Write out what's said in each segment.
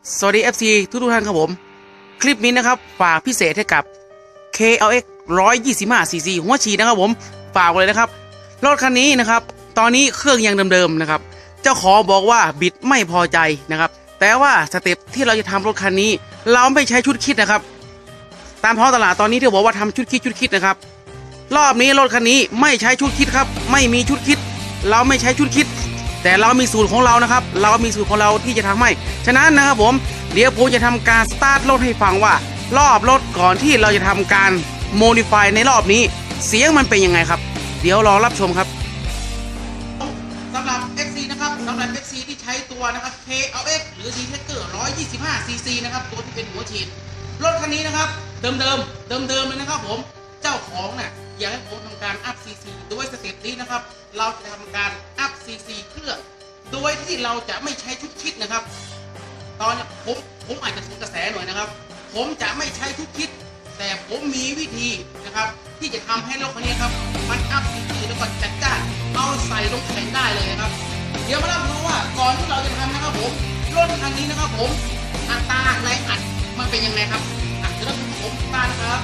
สวัสดี FC ทุกท่านครับผมคลิปนี้นะครับฝากพิเศษให้กับ KLX 125cc หัวฉีดนะครับผมฝากเลยนะครับรถคันนี้นะครับตอนนี้เครื่องยังเดิมๆนะครับเจ้าของบอกว่าบิดไม่พอใจนะครับแต่ว่าสเต็ปที่เราจะทำรถคันนี้เราไม่ใช้ชุดคิดนะครับตามท้องตลาดตอนนี้ที่บอกว่าทำชุดคิดนะครับรอบนี้รถคันนี้ไม่ใช้ชุดคิดครับไม่มีชุดคิดเราไม่ใช้ชุดคิดแต่เรามีสูตรของเรานะครับเรามีสูตรของเราที่จะทำให้ฉะนั้นนะครับผมเดี๋ยวผมจะทำการสตาร์ทรถให้ฟังว่ารอบรถก่อนที่เราจะทำการโมดิฟายในรอบนี้เสียงมันเป็นยังไงครับเดี๋ยวรอรับชมครับสำหรับ XC นะครับสำหรับ XC ที่ใช้ตัวนะครับ KLX หรือ D-Tracker 125cc นะครับตัวที่เป็นหัวฉีดรถคันนี้นะครับเดิมเลยนะครับผมเจ้าของเนี่ยอยากให้ผมทำการอัพ CC โดยสเต็ปนี้นะครับเราจะทำการอัพ CC เครื่องโดยที่เราจะไม่ใช้ชุดคิดนะครับตอนนี้ผมอาจจะสวนกระแสหน่อยนะครับผมจะไม่ใช้ชุดคิดแต่ผมมีวิธีนะครับที่จะทำให้รถคันนี้ครับมันอัพ CC แล้วก็จัดจ้านเอาใส่ลงแข่งได้เลยนะครับเดี๋ยวมาเล่าดูว่าก่อนที่เราจะทำนะครับผมรถคันนี้นะครับผมอัตราแรงอัดมันเป็นยังไงครับเดี๋ยวเราดูผมตานะครับ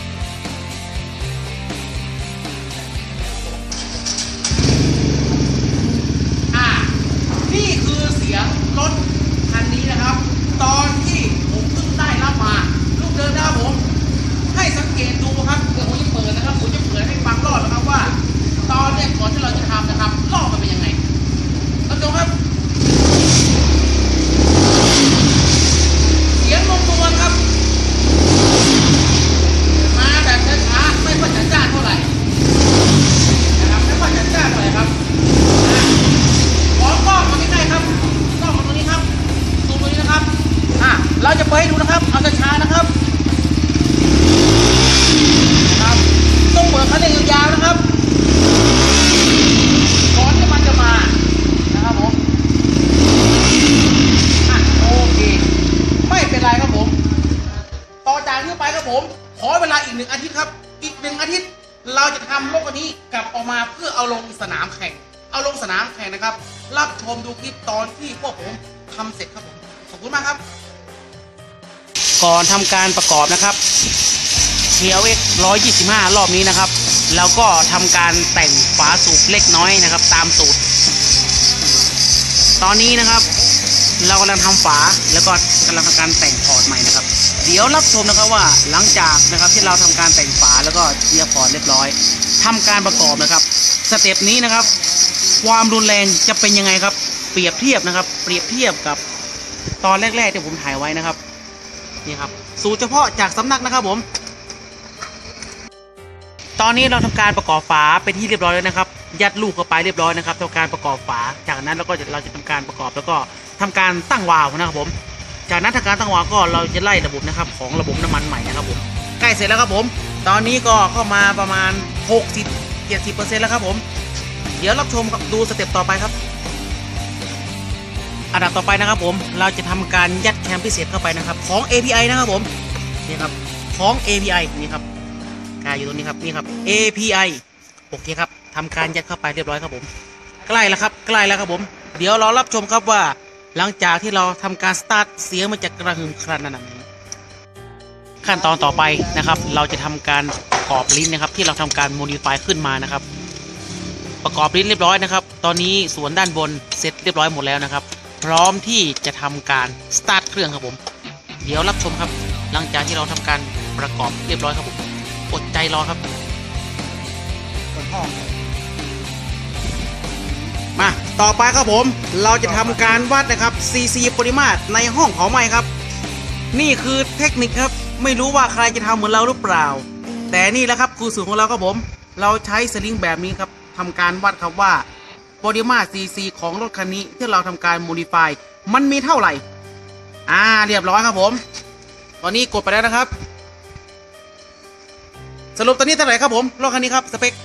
นี่คือเสียงรถคันนี้นะครับตอนที่ผมเพิ่งได้รับมาลูกเดินนะครับผมให้สังเกตดูครับเดี๋ยวผมจะเปิดนะครับผมจะเปิดให้ฟังรอบนะครับว่าตอนแรกก่อนที่เราจะทำนะครับรอบมันเป็นยังไงท่านผู้ชมครับเสียงลมตัวครับมาแบบช้าๆไม่ค่อยจัดจ้านเท่าไหร่นะครับไม่ค่อยจัดจ้านเท่าไหร่ครับขอกล้องมาใกล้ๆครับกล้องมาตรงนี้ครับซูมตรงนี้นะครับเราจะเปิดให้ดูนะครับเอาช้าๆนะครับต้องเปิดคันเร่งยาวๆนะครับก่อนที่มันจะมานะครับผมโอเคไม่เป็นไรครับผมต่อจากนี้ไปครับผมขอเวลาอีก1 อาทิตย์ครับอีก1 อาทิตย์เราจะทำรถคันนี้กลับออกมาเพื่อเอาลงสนามแข่งนะครับรับชมดูคลิปตอนที่พวกผมทำเสร็จครับผมขอบคุณมากครับก่อนทำการประกอบนะครับ KLX 125รอบนี้นะครับแล้วก็ทำการแต่งฝาสูบเล็กน้อยนะครับตามสูตรตอนนี้นะครับเรากำลังทำฝาแล้วก็กำลังทำการแต่งพอร์ตใหม่นะครับเดี๋ยวรับชมนะครับว่าหลังจากนะครับที่เราทำการแต่งฝาแล้วก็เจียร์พอร์ตเรียบร้อยทำการประกอบนะครับสเต็ปนี้นะครับความรุนแรงจะเป็นยังไงครับเปรียบเทียบกับตอนแรกๆที่ผมถ่ายไว้นะครับนี่ครับสูตรเฉพาะจากสำนักนะครับผมตอนนี้เราทำการประกอบฝาเป็นที่เรียบร้อยแล้วนะครับยัดลูกเข้าไปเรียบร้อยนะครับทำการประกอบฝาจากนั้นเราจะทำการประกอบแล้วก็ทำการตั้งวาล์วนะครับผมจากนั้นทำการตั้งวาล์วก็เราจะไล่ระบบนะครับของระบบน้ำมันใหม่นะครับผมใกล้เสร็จแล้วครับผมตอนนี้ก็เข้ามาประมาณ 60-70% แล้วครับผมเดี๋ยวรับชมดูสเต็ปต่อไปครับอันดับต่อไปนะครับผมเราจะทำการยัดแคมพิเศษเข้าไปนะครับของ API นะครับผมนี่ครับของ API นี่ครับอยู่ตรงนี้ครับนี่ครับ API โอเคครับทำการยัดเข้าไปเรียบร้อยครับผมใกล้แล้วครับผมเดี๋ยวเรารับชมครับว่าหลังจากที่เราทำการสตาร์ทเสียงมันจะกระหึ่มขนาดไหนขั้นตอนต่อไปนะครับเราจะทำการประกอบลิ้นนะครับที่เราทำการโมดิฟายขึ้นมานะครับประกอบลิ้นเรียบร้อยนะครับตอนนี้ส่วนด้านบนเสร็จเรียบร้อยหมดแล้วนะครับพร้อมที่จะทำการสตาร์ทเครื่องครับผมเดี๋ยวรับชมครับหลังจากที่เราทำการประกอบเรียบร้อยครับผมอดใจรอครับมาต่อไปครับผมเราจะทำการวัดนะครับ CC ปริมาตรในห้องเผาไหม้ครับนี่คือเทคนิคครับไม่รู้ว่าใครจะทำเหมือนเราหรือเปล่าแต่นี่แหละครับคือสูตรของเราครับผมเราใช้สลิงแบบนี้ครับทำการวัดครับว่าปริมาตร CC ของรถคันนี้ที่เราทำการโมดิฟายมันมีเท่าไหร่เรียบร้อยครับผมตอนนี้กดไปแล้วนะครับสรุปตอนนี้เท่าไหร่ครับผมรถคันนี้ครับสเปค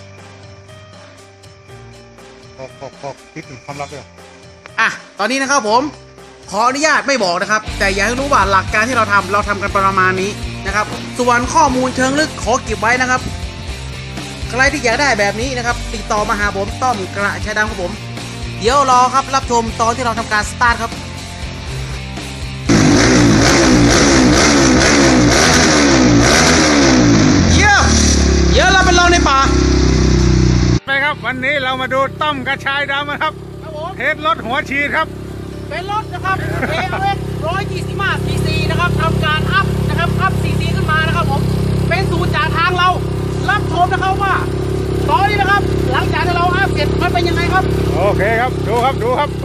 คิดถึงความลับเลยตอนนี้นะครับผมขออนุญาตไม่บอกนะครับแต่อยากให้รู้ว่าหลักการที่เราทำกันประมาณนี้นะครับส่วนข้อมูลเชิงลึกขอเก็บไว้นะครับใครที่อยากได้แบบนี้นะครับติดต่อมาหาผมต้อมกระชายดำครับผมเดี๋ยวรอครับรับชมตอนที่เราทำการสตาร์ทครับครับวันนี้เรามาดูต้อมกระชายดำนะครับครับผมเทสรถหัวฉีดครับเป็นรถนะครับ KLX 125 cc นะครับทำการอัพนะครับอัพ cc ขึ้นมานะครับผมเป็นสูตรจากทางเรารับชมนะครับว่าตอนนี้นะครับหลังจากที่เราอัพเสร็จมันเป็นยังไงครับโอเคครับดูครับดูครับ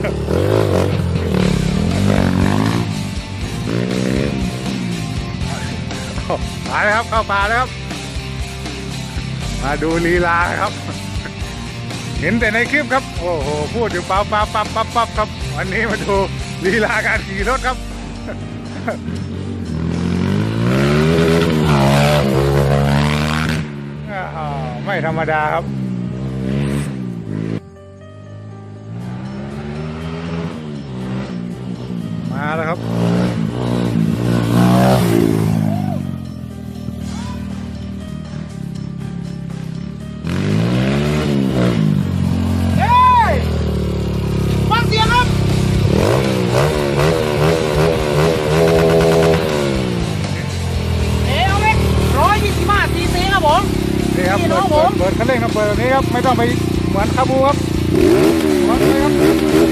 มาเลยครับเข้าป่าเลยครับมาดูลีลาครับเห็นแต่ในคลิปครับโอ้โหพูดอยู่ปั๊บปั๊บปั๊บปั๊บปั๊บครับวันนี้มาดูลีลาการขี่รถครับไม่ธรรมดาครับมาแล้วครับฟังเสียงครับ KLX 125 cc ครับผมนี่ครับน้องผมเปิดคันเร่งครับเปิดแบบนี้ครับไม่ต้องไปเหมือนคาบูครับวางเลยครับ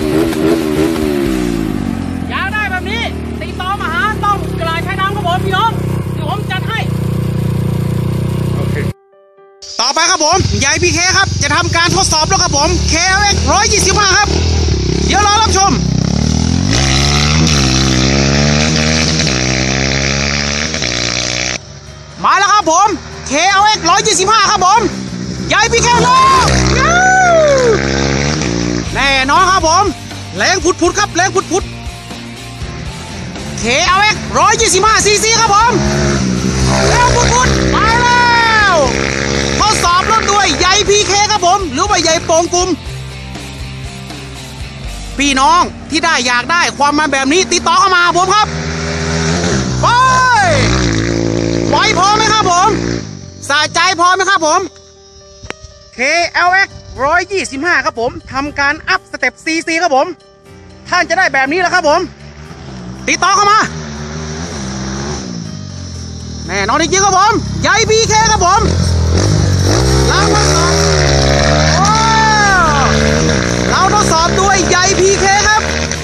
อยากได้แบบนี้ติดต่อมาหาต้องกลายใช้น้ำครับผมพี่น้องเดี๋ยวผมจัดให้โอเคต่อไปครับผมใหญ่พีเคครับจะทำการทดสอบแล้วครับผม KLX 125 ครับเดี๋ยวรอรับชมมาแล้วครับผม KLX 125 ครับผมใหญ่พีเคเลยแน่นอนครับผมแรงพุดๆครับแรงพุดๆ KLX 125 cc ครับผมแรงพุดๆมาแล้วทดสอบรถด้วยใหญ่พีเคครับผมหรือว่าใหญ่โป่งกลุ่มพี่น้องที่ได้อยากได้ความมันแบบนี้ติดต่อเข้ามาผมครับไปไหวพอไหมครับผมสะใจพอไหมครับผม KLX 125 ครับผมทำการอัพสเต็ป CC ครับผมท่านจะได้แบบนี้แหละครับผมติดต่อเข้ามาแน่นอนจริงๆครับผมใหญ่พีเคครับผมเราทดสอบเราทดสอบด้วยใหญ่พีเคครับ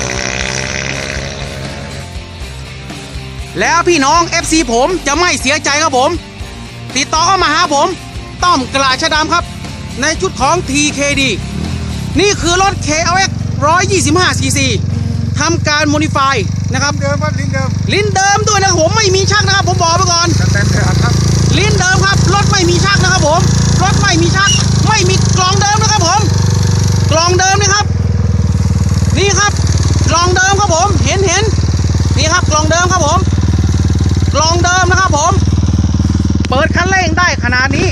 แล้วพี่น้อง FC ผมจะไม่เสียใจครับผมติดต่อเข้ามาหาผมต้อมกระชะดำครับในชุดของ TKD นี่คือรถ KLX 125 cc ทำการโมดิฟายนะครับเดิมครับลิ้นเดิมลิ้นเดิมด้วยนะครับผมไม่มีชักนะครับผมบอกไปก่อนสแตนเดอร์ครับลิ้นเดิมครับรถไม่มีชักนะครับผมรถไม่มีชักไม่มีกล่องเดิมนะครับผมกล่องเดิมนะครับนี่ครับกล่องเดิมครับผมเห็นนี่ครับกล่องเดิมครับผมกล่องเดิมนะครับผมเปิดคันเร่งได้ขนาดนี้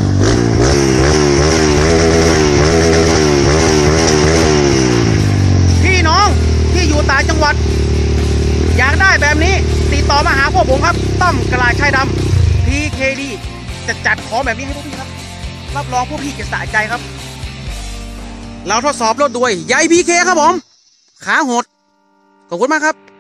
พี่น้องที่อยู่ต่างจังหวัดอยากได้แบบนี้ติดต่อมาหาพวกผมครับต้อมกระชายดำ TKD จะจัดของแบบนี้ให้พวกพี่ครับรับรองพวกพี่จะสะใจครับเราทดสอบรถด้วยใหญ่ PK ครับผมขาโหดขอบคุณมากครับ